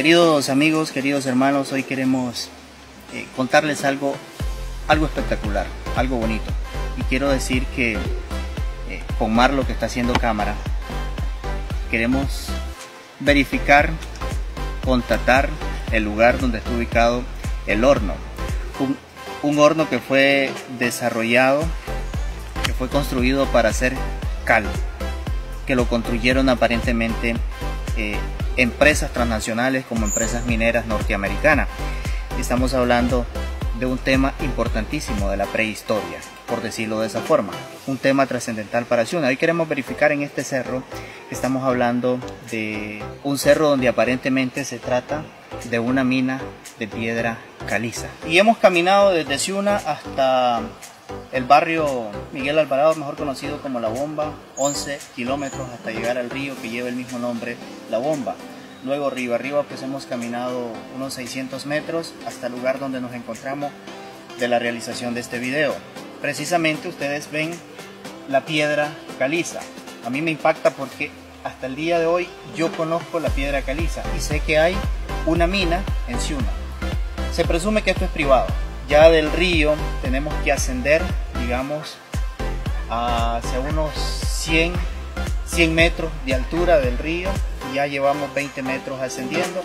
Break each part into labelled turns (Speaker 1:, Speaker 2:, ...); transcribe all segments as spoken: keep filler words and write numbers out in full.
Speaker 1: Queridos amigos, queridos hermanos, hoy queremos eh, contarles algo, algo espectacular, algo bonito. Y quiero decir que eh, con Marlo, que está haciendo cámara, queremos verificar, constatar el lugar donde está ubicado el horno. Un, un horno que fue desarrollado, que fue construido para hacer cal, que lo construyeron aparentemente eh, empresas transnacionales como empresas mineras norteamericanas. Estamos hablando de un tema importantísimo de la prehistoria, por decirlo de esa forma, un tema trascendental para Ciuna. Hoy queremos verificar en este cerro, estamos hablando de un cerro donde aparentemente se trata de una mina de piedra caliza. Y hemos caminado desde Ciuna hasta el barrio Miguel Alvarado, mejor conocido como La Bomba, once kilómetros hasta llegar al río que lleva el mismo nombre, La Bomba. Luego arriba, arriba pues hemos caminado unos seiscientos metros hasta el lugar donde nos encontramos de la realización de este video. Precisamente ustedes ven la piedra caliza. A mí me impacta porque hasta el día de hoy yo conozco la piedra caliza y sé que hay una mina en Ciuna. Se presume que esto es privado. Ya del río tenemos que ascender, digamos, hacia unos cien, cien metros de altura del río. Ya llevamos veinte metros ascendiendo.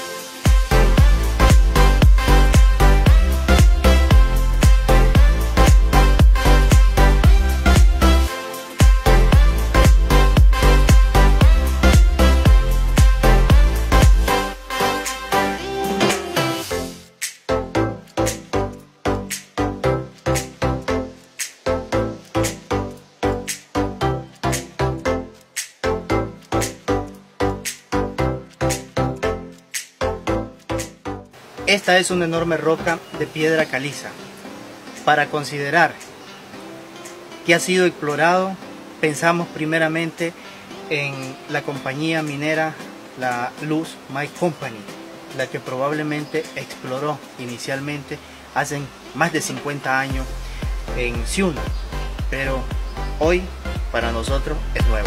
Speaker 1: Esta es una enorme roca de piedra caliza. Para considerar que ha sido explorado, pensamos primeramente en la compañía minera La Luz Mine Company, la que probablemente exploró inicialmente hace más de cincuenta años en Ciuna, pero hoy para nosotros es nuevo.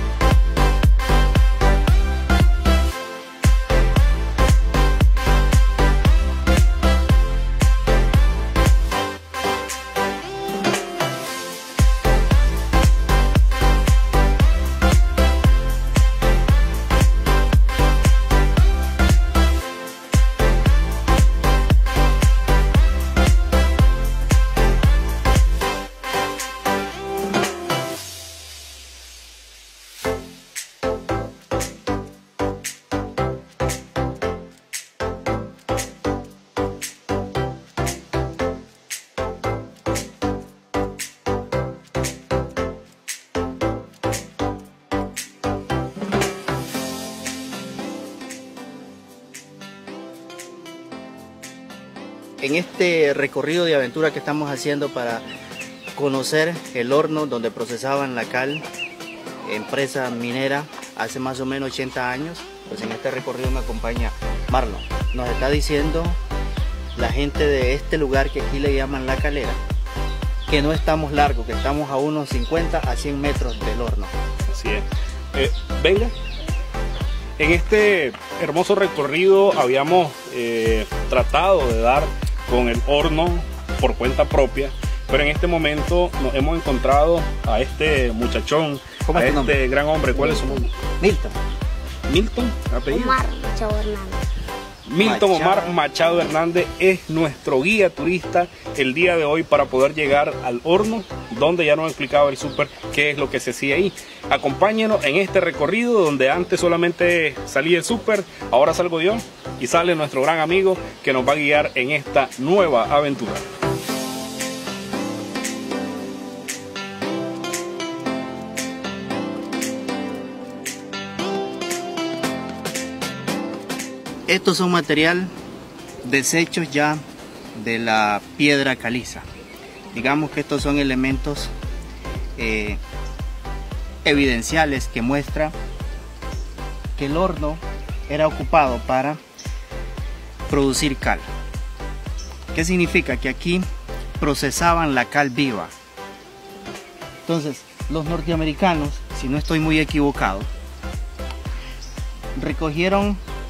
Speaker 1: En este recorrido de aventura que estamos haciendo para conocer el horno donde procesaban la cal, empresa minera, hace más o menos ochenta años, pues en este recorrido me acompaña Marlo. Nos está diciendo la gente de este lugar que aquí le llaman La Calera, que no estamos largos, que estamos a unos cincuenta a cien metros del horno.
Speaker 2: Así es. Eh, venga. En este hermoso recorrido habíamos eh, tratado de dar con el horno por cuenta propia, pero en este momento nos hemos encontrado a este muchachón, a este nombre? gran hombre. ¿Cuál es su nombre?
Speaker 1: Milton.
Speaker 2: Milton, apellido.
Speaker 3: Omar Machado Hernández.
Speaker 2: Milton
Speaker 1: Machado.
Speaker 2: Omar Machado Hernández es nuestro guía turista el día de hoy para poder llegar al horno, donde ya nos explicaba el súper qué es lo que se hacía ahí. Acompáñenos en este recorrido donde antes solamente salía el súper, ahora salgo yo y sale nuestro gran amigo que nos va a guiar en esta nueva aventura.
Speaker 1: Estos son material desechos ya de la piedra caliza. Digamos que estos son elementos eh, evidenciales que muestra que el horno era ocupado para producir cal. ¿Qué significa? Que aquí procesaban la cal viva. Entonces, los norteamericanos, si no estoy muy equivocado, recogieron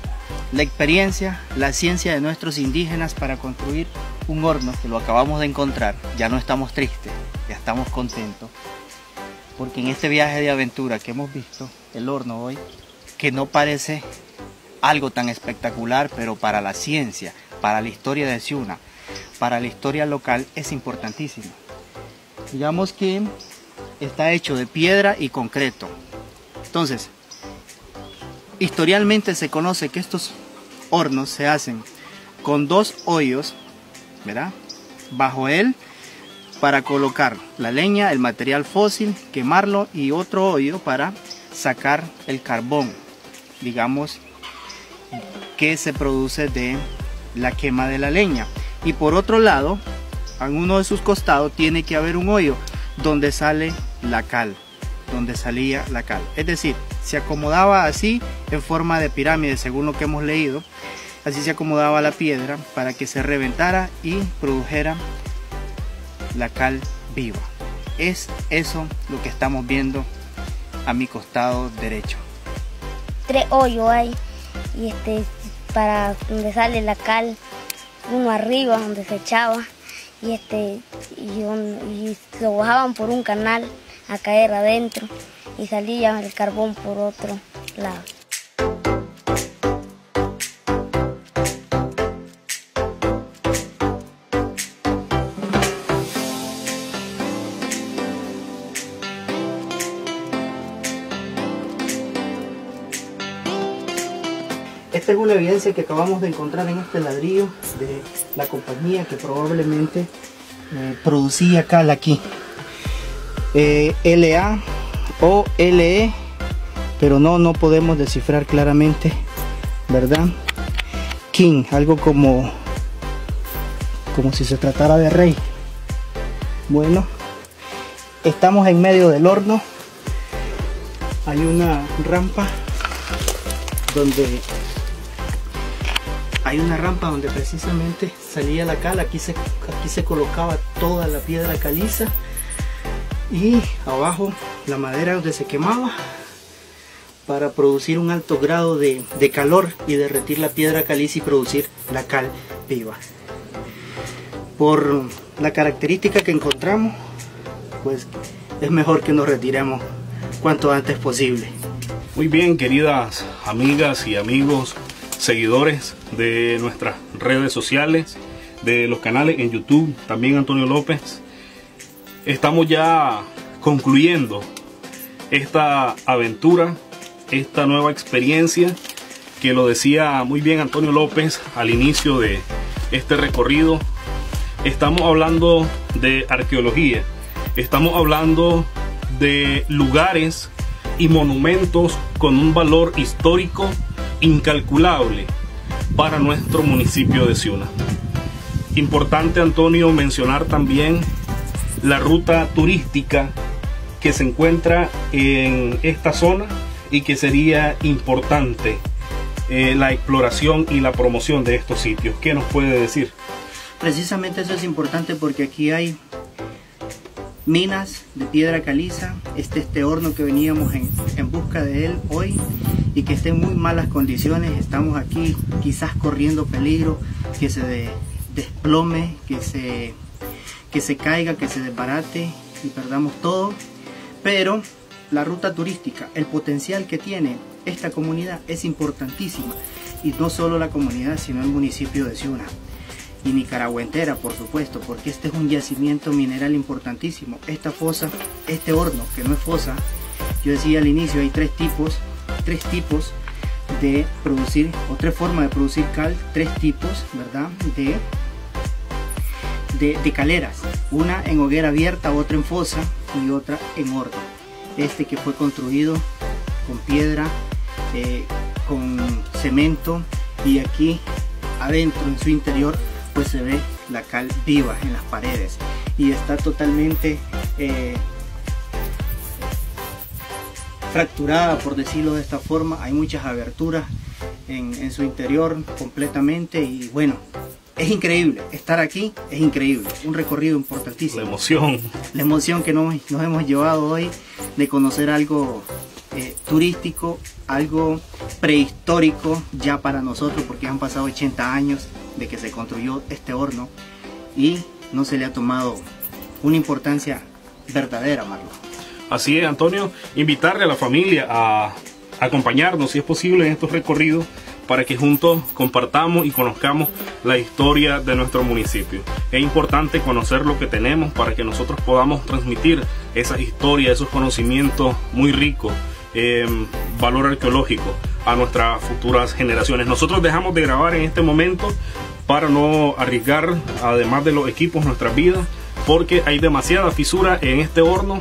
Speaker 1: la experiencia, la ciencia de nuestros indígenas para construir un horno, que lo acabamos de encontrar. Ya no estamos tristes, ya estamos contentos, porque en este viaje de aventura que hemos visto, el horno hoy, que no parece algo tan espectacular, pero para la ciencia, para la historia de Ciuna, para la historia local, es importantísimo. Digamos que está hecho de piedra y concreto. Entonces, historialmente se conoce que estos hornos se hacen con dos hoyos, ¿verdad? Bajo él, para colocar la leña, el material fósil, quemarlo, y otro hoyo para sacar el carbón, digamos, que se produce de la quema de la leña. Y por otro lado, en uno de sus costados tiene que haber un hoyo donde sale la cal, donde salía la cal. Es decir, se acomodaba así en forma de pirámide, según lo que hemos leído. Así se acomodaba la piedra para que se reventara y produjera la cal viva. Es eso lo que estamos viendo a mi costado derecho.
Speaker 3: Tres hoyos hay, y este, para donde sale la cal, uno arriba donde se echaba, y este y, un, y lo bajaban por un canal a caer adentro, y salía el carbón por otro lado.
Speaker 1: Esta es una evidencia que acabamos de encontrar en este ladrillo de la compañía que probablemente eh, producía cal aquí. Eh, L A o L E, pero no, no podemos descifrar claramente, ¿verdad? King, algo como, como si se tratara de rey. Bueno, estamos en medio del horno. Hay una rampa donde hay una rampa donde precisamente salía la cal. Aquí se, aquí se colocaba toda la piedra caliza, y abajo la madera donde se quemaba para producir un alto grado de, de calor y derretir la piedra caliza y producir la cal viva. Por la característica que encontramos, pues es mejor que nos retiremos cuanto antes posible.
Speaker 2: Muy bien, queridas amigas y amigos, seguidores de nuestras redes sociales, de los canales en YouTube, también Antonio López. Estamos ya concluyendo esta aventura, esta nueva experiencia, que lo decía muy bien Antonio López al inicio de este recorrido. Estamos hablando de arqueología, estamos hablando de lugares y monumentos con un valor histórico incalculable para nuestro municipio de Ciuna. Importante, Antonio, mencionar también la ruta turística que se encuentra en esta zona y que sería importante eh, la exploración y la promoción de estos sitios. ¿Qué nos puede decir?
Speaker 1: Precisamente eso es importante, porque aquí hay minas de piedra caliza. Este, este horno que veníamos en, en busca de él hoy, y que está en muy malas condiciones. Estamos aquí quizás corriendo peligro que se de, desplome, que se, que se caiga, que se desbarate y perdamos todo. Pero la ruta turística, el potencial que tiene esta comunidad es importantísima, y no solo la comunidad, sino el municipio de Ciuna y Nicaragua entera, por supuesto, porque este es un yacimiento mineral importantísimo. Esta fosa, este horno, que no es fosa, yo decía al inicio, hay tres tipos, tres tipos de producir, o tres formas de producir cal, tres tipos, ¿verdad?, de, de, de caleras. Una en hoguera abierta, otra en fosa y otra en horno. Este que fue construido con piedra, eh, con cemento, y aquí adentro, en su interior, pues se ve la cal viva en las paredes, y está totalmente eh, fracturada, por decirlo de esta forma. Hay muchas aberturas en, en su interior completamente, y bueno, es increíble estar aquí, es increíble, un recorrido importantísimo.
Speaker 2: La emoción.
Speaker 1: La emoción que nos, nos hemos llevado hoy de conocer algo eh, turístico, algo prehistórico ya para nosotros, porque han pasado ochenta años de que se construyó este horno y no se le ha tomado una importancia verdadera, Marlon.
Speaker 2: Así es, Antonio, invitarle a la familia a acompañarnos, si es posible, en estos recorridos para que juntos compartamos y conozcamos la historia de nuestro municipio. Es importante conocer lo que tenemos para que nosotros podamos transmitir esa historia, esos conocimientos muy ricos, eh, valor arqueológico a nuestras futuras generaciones. Nosotros dejamos de grabar en este momento para no arriesgar, además de los equipos, nuestras vidas, porque hay demasiada fisura en este horno.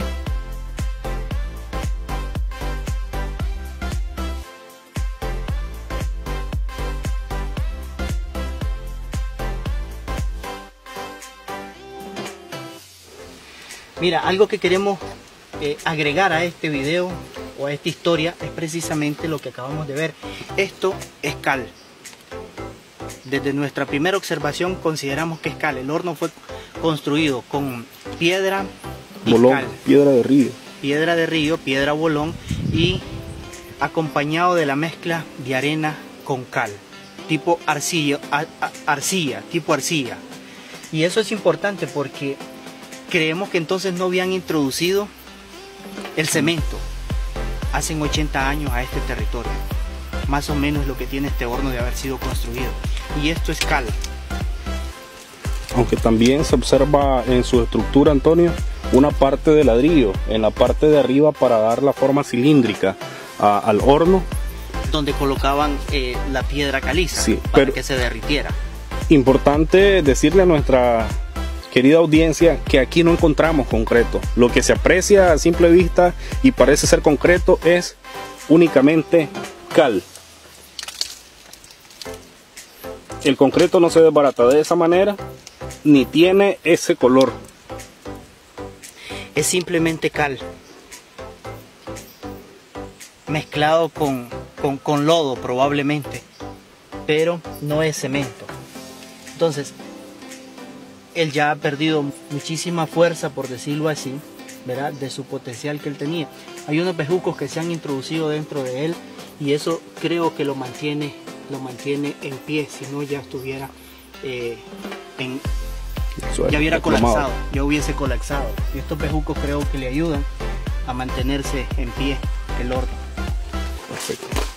Speaker 1: Mira, algo que queremos eh, agregar a este video o a esta historia es precisamente lo que acabamos de ver. Esto es cal. Desde nuestra primera observación consideramos que es cal. El horno fue construido con piedra y
Speaker 2: bolón,
Speaker 1: cal.
Speaker 2: Piedra de río.
Speaker 1: Piedra de río, piedra bolón, y acompañado de la mezcla de arena con cal, tipo arcilla, ar, arcilla, tipo arcilla. Y eso es importante porque creemos que entonces no habían introducido el cemento hace ochenta años a este territorio. Más o menos lo que tiene este horno de haber sido construido. Y esto es cal.
Speaker 2: Aunque también se observa en su estructura, Antonio, una parte de ladrillo en la parte de arriba para dar la forma cilíndrica a, al horno.
Speaker 1: Donde colocaban eh, la piedra caliza,
Speaker 2: sí,
Speaker 1: para
Speaker 2: pero
Speaker 1: que se derritiera.
Speaker 2: Importante decirle a nuestra querida audiencia que aquí no encontramos concreto. Lo que se aprecia a simple vista y parece ser concreto es únicamente cal. El concreto no se desbarata de esa manera ni tiene ese color.
Speaker 1: Es simplemente cal mezclado con, con, con lodo probablemente, pero no es cemento. Entonces él ya ha perdido muchísima fuerza, por decirlo así, ¿verdad?, de su potencial que él tenía. Hay unos bejucos que se han introducido dentro de él y eso creo que lo mantiene, lo mantiene en pie, si no ya estuviera eh, en, ya hubiera colapsado, ya hubiese colapsado. Y estos bejucos creo que le ayudan a mantenerse en pie el horno.
Speaker 2: Perfecto.